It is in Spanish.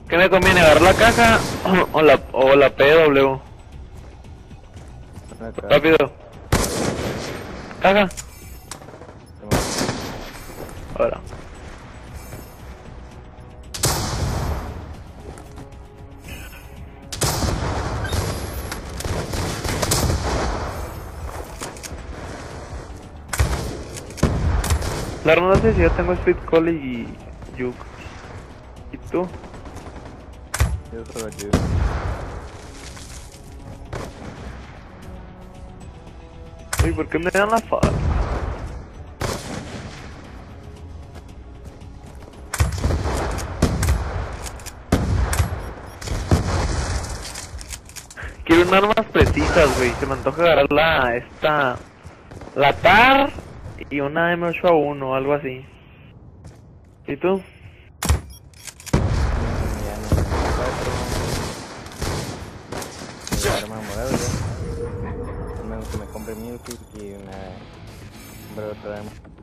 ¿Qué me conviene, agarrar la caja o la PW? Rápido. Caja. Ahora. La no sé si yo tengo Speed Call y Juke. ¿Y tú? Yo solo aquí. Uy, ¿por qué me dan la falta? Quiero unas armas precisas, güey. Se me antoja agarrar la TAR y una M8A1 o algo así. ¿Y tú? Arma morada ya. Al menos que me compre Milky y una otra arma.